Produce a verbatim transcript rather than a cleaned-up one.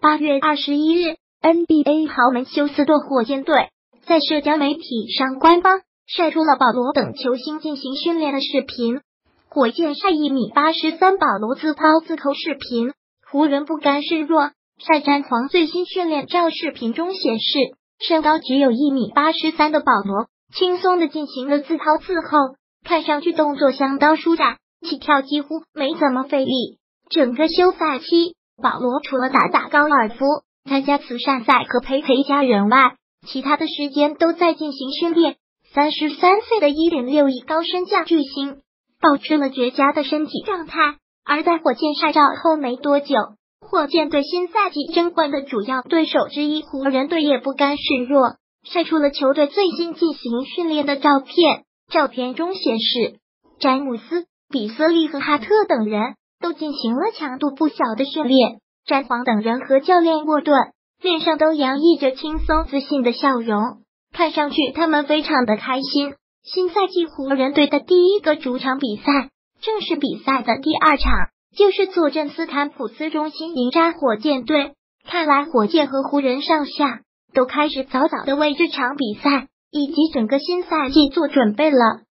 八月二十一日 ，N B A 豪门休斯顿火箭队在社交媒体上官方晒出了保罗等球星进行训练的视频。火箭晒一米八十三保罗自抛自扣视频，湖人不甘示弱，晒詹皇最新训练照视频中显示，身高只有一米八十三的保罗轻松的进行了自抛自扣，看上去动作相当舒展，起跳几乎没怎么费力。整个休赛期，保罗除了打打高尔夫、参加慈善赛和陪陪家人外，其他的时间都在进行训练。三十三岁的 一点六亿高身价巨星保持了绝佳的身体状态，而在火箭晒照后没多久，火箭队新赛季争冠的主要对手之一湖人队也不甘示弱，晒出了球队最新进行训练的照片。照片中显示，詹姆斯、比斯利和哈特等人都进行了强度不小的训练，詹皇等人和教练沃顿脸上都洋溢着轻松自信的笑容，看上去他们非常的开心。新赛季湖人队的第一个主场比赛，正式比赛的第二场就是坐镇斯坦普斯中心迎战火箭队。看来火箭和湖人上下都开始早早的为这场比赛以及整个新赛季做准备了。